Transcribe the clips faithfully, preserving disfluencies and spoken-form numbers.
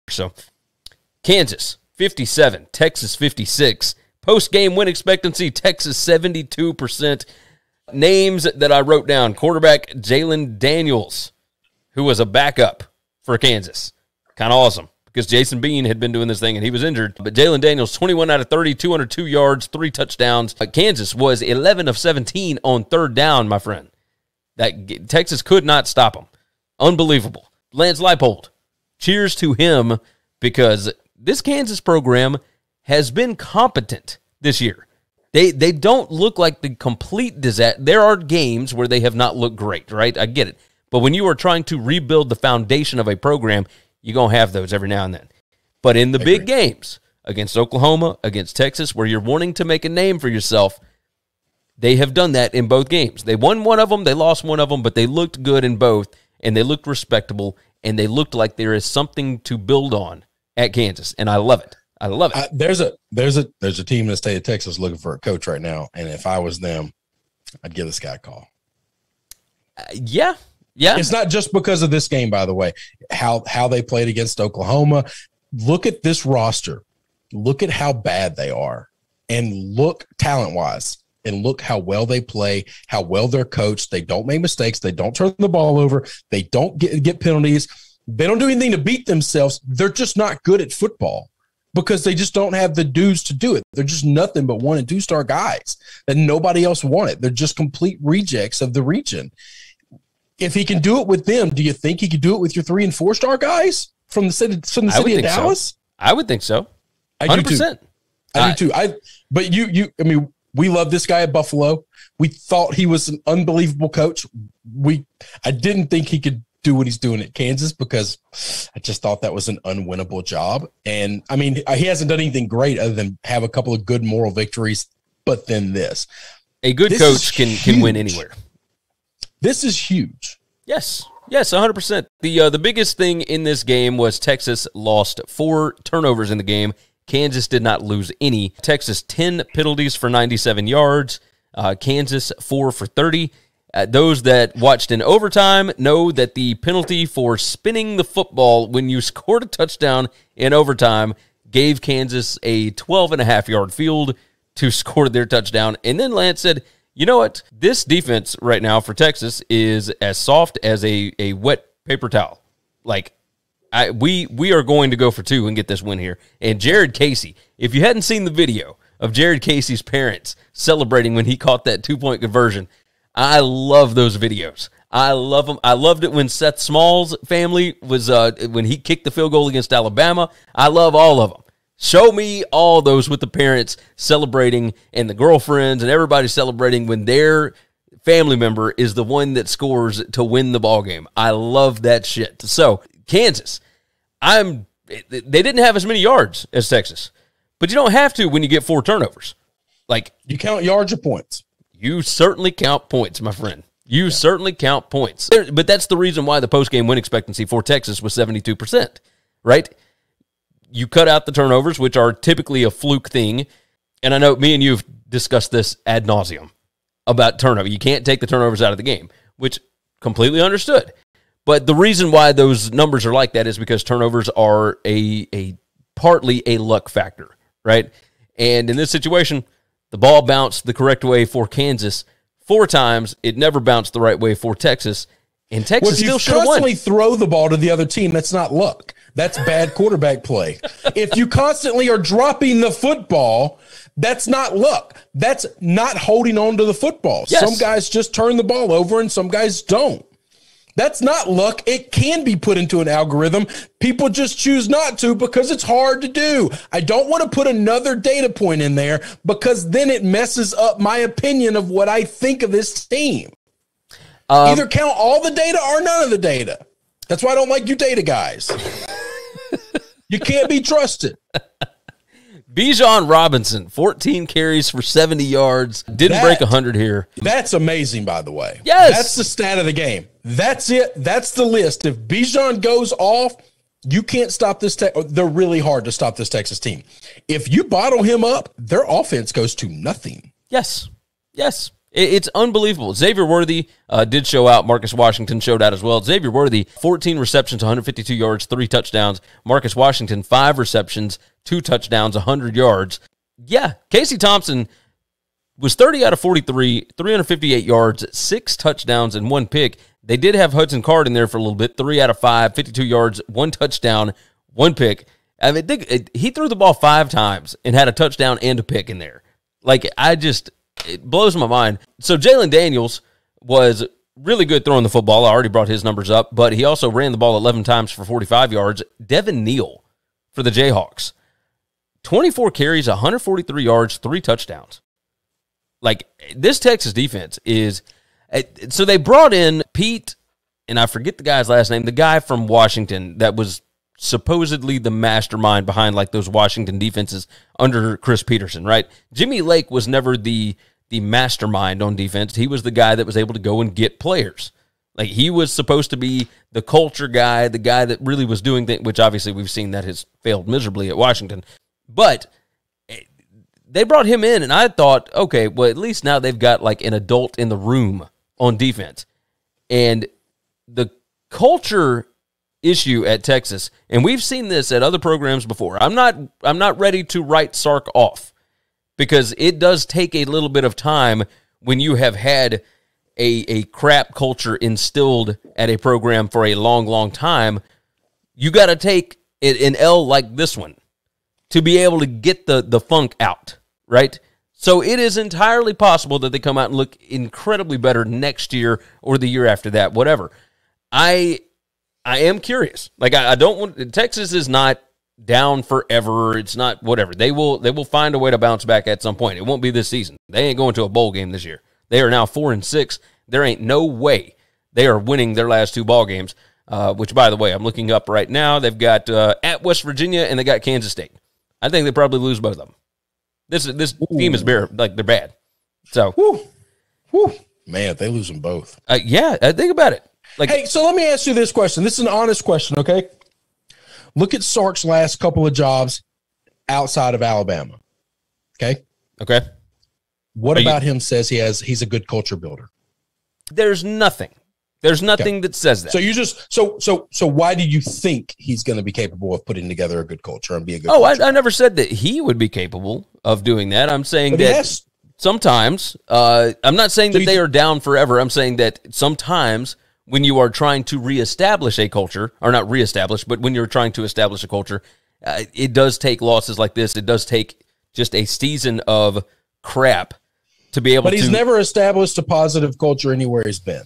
So Kansas, fifty-seven, Texas, fifty-six. Post-game win expectancy, Texas, seventy-two percent. Names that I wrote down, quarterback Jalen Daniels, who was a backup for Kansas. Kind of awesome because Jason Bean had been doing this thing and he was injured. But Jalen Daniels, twenty-one out of thirty, two hundred two yards, three touchdowns. Uh, Kansas was eleven of seventeen on third down, my friend. That Texas could not stop them. Unbelievable. Lance Leipold, cheers to him because this Kansas program has been competent this year. They they don't look like the complete disaster. There are games where they have not looked great, right? I get it. But when you are trying to rebuild the foundation of a program, you're going to have those every now and then. But in the I big agree. games, against Oklahoma, against Texas, where you're wanting to make a name for yourself, they have done that in both games. They won one of them, they lost one of them, but they looked good in both, and they looked respectable, and they looked like there is something to build on at Kansas, and I love it. I love it. Uh, there's a there's a there's a team in the state of Texas looking for a coach right now, and if I was them, I'd give this guy a call. Uh, yeah, yeah. It's not just because of this game, by the way. How how they played against Oklahoma. Look at this roster. Look at how bad they are, and look talent wise, and look how well they play, how well they're coached. They don't make mistakes. They don't turn the ball over. They don't get get penalties. They don't do anything to beat themselves. They're just not good at football, because they just don't have the dudes to do it. They're just nothing but one and two star guys that nobody else wanted. They're just complete rejects of the region. If he can do it with them, do you think he could do it with your three and four star guys from the city, from the city of Dallas? So. I would think so. I one hundred do percent. too. I do too. I, but you, you, I mean, we love this guy at Buffalo. We thought he was an unbelievable coach. We, I didn't think he could do what he's doing at Kansas because I just thought that was an unwinnable job. And I mean, he hasn't done anything great other than have a couple of good moral victories, but then this. A good This coach can, is can win huge. anywhere. This is huge. Yes. Yes, one hundred percent. The uh, the biggest thing in this game was Texas lost four turnovers in the game. Kansas did not lose any. Texas, ten penalties for ninety-seven yards. Uh, Kansas, four for thirty. Uh, those that watched in overtime know that the penalty for spinning the football when you scored a touchdown in overtime gave Kansas a twelve and a half yard field to score their touchdown. And then Lance said, you know what? This defense right now for Texas is as soft as a, a wet paper towel. Like, I, we we are going to go for two and get this win here. And Jared Casey, if you hadn't seen the video of Jared Casey's parents celebrating when he caught that two-point conversion, I love those videos. I love them. I loved it when Seth Small's family was, uh, when he kicked the field goal against Alabama. I love all of them. Show me all those with the parents celebrating and the girlfriends and everybody celebrating when their family member is the one that scores to win the ball game. I love that shit. So, Kansas, I'm. they didn't have as many yards as Texas, but you don't have to when you get four turnovers. Like, You count yards or points. you certainly count points, my friend. You yeah. certainly count points. But that's the reason why the post-game win expectancy for Texas was seventy-two percent, right? You cut out the turnovers, which are typically a fluke thing. And I know me and you have discussed this ad nauseum about turnover. You can't take the turnovers out of the game, which completely understood. But the reason why those numbers are like that is because turnovers are a, a partly a luck factor, right? And in this situation, the ball bounced the correct way for Kansas four times. It never bounced the right way for Texas, and Texas Well, if you still should have won. constantly throw the ball to the other team, that's not luck. That's bad quarterback play. If you constantly are dropping the football, that's not luck. That's not holding on to the football. Yes. Some guys just turn the ball over and some guys don't. That's not luck. It can be put into an algorithm. People just choose not to because it's hard to do. I don't want to put another data point in there because then it messes up my opinion of what I think of this team. Um, Either count all the data or none of the data. That's why I don't like you data guys. You can't be trusted. Bijan Robinson, fourteen carries for seventy yards. Didn't That- break one hundred here. That's amazing, by the way. Yes. That's the stat of the game. That's it. That's the list. If Bijan goes off, you can't stop this. Te- they're really hard to stop this Texas team. If you bottle him up, their offense goes to nothing. Yes. Yes. It's unbelievable. Xavier Worthy uh, did show out. Marcus Washington showed out as well. Xavier Worthy, fourteen receptions, one hundred fifty-two yards, three touchdowns. Marcus Washington, five receptions, two touchdowns, one hundred yards. Yeah, Casey Thompson was thirty out of forty-three, three hundred fifty-eight yards, six touchdowns, and one pick. They did have Hudson Card in there for a little bit, three out of five, fifty-two yards, one touchdown, one pick. I mean, they, he threw the ball five times and had a touchdown and a pick in there. Like, I just, it blows my mind. So Jalen Daniels was really good throwing the football. I already brought his numbers up, but he also ran the ball eleven times for forty-five yards. Devin Neal for the Jayhawks, twenty-four carries, one hundred forty-three yards, three touchdowns. Like, this Texas defense is, so they brought in Pete, and I forget the guy's last name, the guy from Washington that was supposedly the mastermind behind like those Washington defenses under Chris Peterson, right? Jimmy Lake was never the the mastermind on defense. He was the guy that was able to go and get players. Like, he was supposed to be the culture guy, the guy that really was doing things, which obviously we've seen that has failed miserably at Washington. But they brought him in, and I thought, okay, well, at least now they've got like an adult in the room on defense. And the culture issue at Texas, and we've seen this at other programs before. I'm not I'm not ready to write Sark off, because it does take a little bit of time when you have had a, a crap culture instilled at a program for a long, long time. You got to take an L like this one to be able to get the, the funk out, right? So it is entirely possible that they come out and look incredibly better next year or the year after that, whatever. I I am curious. Like, I, I don't want, Texas is not down forever. It's not whatever. They will they will find a way to bounce back at some point. It won't be this season. They ain't going to a bowl game this year. They are now four and six. There ain't no way they are winning their last two ball games. Uh, which, by the way, I'm looking up right now. They've got uh, at West Virginia and they got Kansas State. I think they probably lose both of them. This this Ooh. team is bare, like they're bad. So, Whew. Whew. Man, they lose them both. Uh, yeah, uh, think about it. Like, hey, so let me ask you this question. This is an honest question, okay? Look at Sark's last couple of jobs outside of Alabama. Okay? Okay. What Are about you, him says he has he's a good culture builder? There's nothing. There's nothing okay. that says that. So you just so so so why do you think he's going to be capable of putting together a good culture and be a good Oh, I, I never said that he would be capable of doing that. I'm saying but that has, sometimes uh, I'm not saying so that they th- are down forever. I'm saying that sometimes when you are trying to reestablish a culture, or not reestablish, but when you're trying to establish a culture, uh, it does take losses like this. It does take just a season of crap to be able to. But he's to, never established a positive culture anywhere he's been.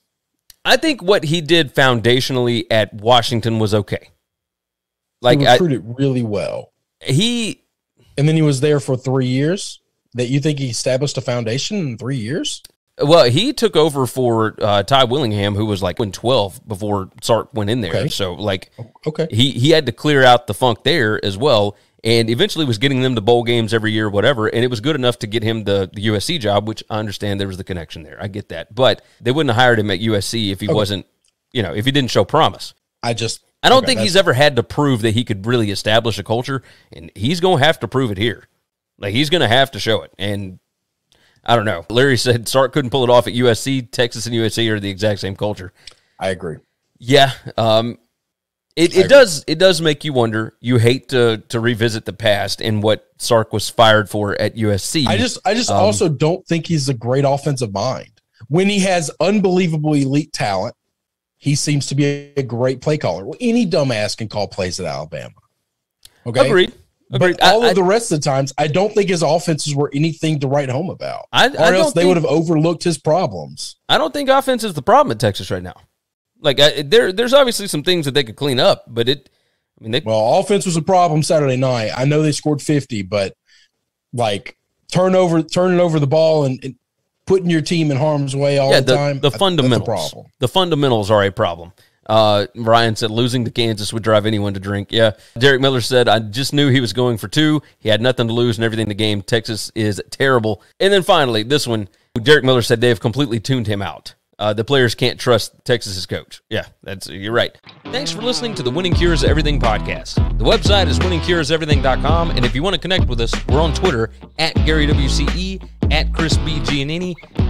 I think what he did foundationally at Washington was okay. Like, he recruited I, really well. He and then he was there for three years. That you think he established a foundation in three years? Well, he took over for uh, Ty Willingham, who was like in twelve before Sark went in there. Okay. So, like, okay, he he had to clear out the funk there as well, and eventually was getting them to bowl games every year, whatever. And it was good enough to get him the, the U S C job, which I understand there was the connection there. I get that, but they wouldn't have hired him at U S C if he okay. wasn't, you know, if he didn't show promise. I just, I don't okay, think he's ever had to prove that he could really establish a culture, and he's going to have to prove it here. Like, he's going to have to show it, and I don't know. Larry said Sark couldn't pull it off at U S C. Texas and U S C are the exact same culture. I agree. Yeah, um, it, it does it does make you wonder. You hate to to revisit the past and what Sark was fired for at U S C. I just I just um, also don't think he's a great offensive mind. When he has unbelievable elite talent, he seems to be a great play caller. Well, any dumbass can call plays at Alabama. Okay, agreed. But all I, of the rest of the times, I don't think his offenses were anything to write home about. I, or I else they think, would have overlooked his problems. I don't think offense is the problem at Texas right now. Like, I, there, there's obviously some things that they could clean up, but it. I mean, they, well, offense was a problem Saturday night. I know they scored fifty, but like turnover, turning over the ball and, and putting your team in harm's way all yeah, the, the time. The fundamentals, that's a problem. The fundamentals are a problem. Uh, Ryan said losing to Kansas would drive anyone to drink. Yeah. Derek Miller said, I just knew he was going for two. He had nothing to lose and everything in the game. Texas is terrible. And then finally, this one, Derek Miller said they have completely tuned him out. Uh, the players can't trust Texas's coach. Yeah, that's you're right. Thanks for listening to the Winning Cures Everything podcast. The website is winning cures everything dot com, and if you want to connect with us, we're on Twitter at Gary W C E, at Chris B. Giannini,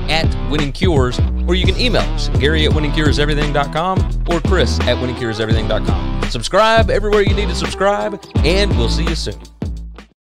at Winning Cures, or you can email us, Gary at winning cures everything dot com or Chris at winning cures everything dot com. Subscribe everywhere you need to subscribe, and we'll see you soon.